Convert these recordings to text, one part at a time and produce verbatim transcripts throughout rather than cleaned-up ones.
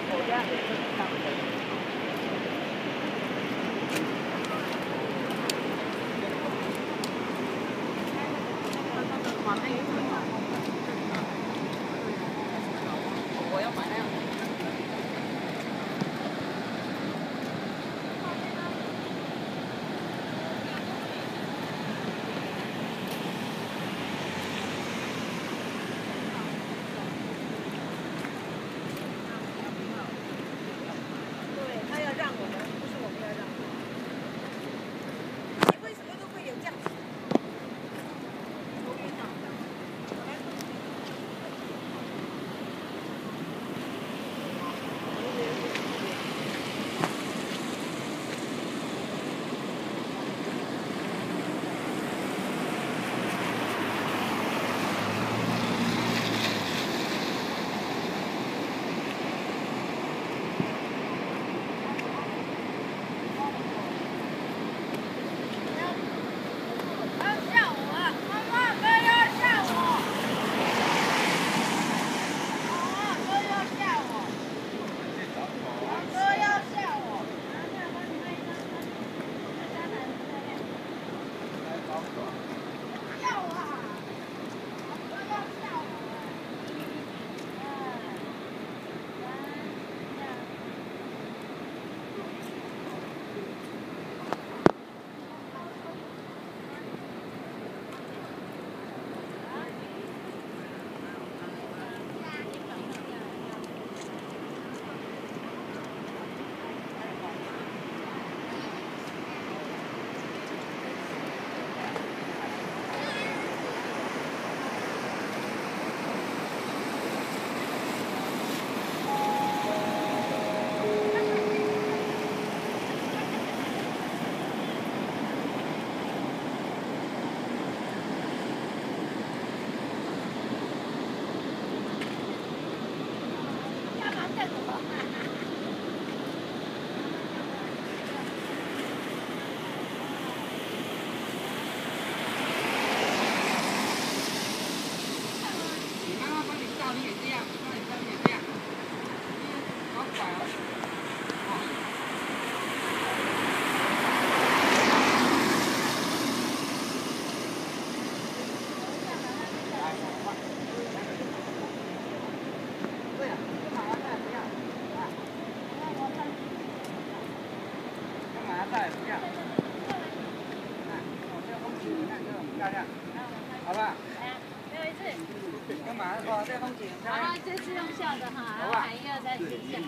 我要买那样。 对，他要让我们，不是我们要让。你为什么都会有这样子？ 在不要，看，我这个风景，你看这种漂亮，好不好？ 没有一次。 干嘛？哦，这风景漂亮。 好，这次用笑的哈，然后喊一二三四下。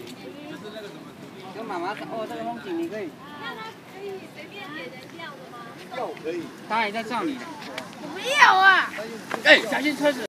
跟妈妈说，哦，这个风景你可以。 那他可以随便给人笑的吗？ 有，可以。他还在照你。 不要啊！ 哎，小心车子。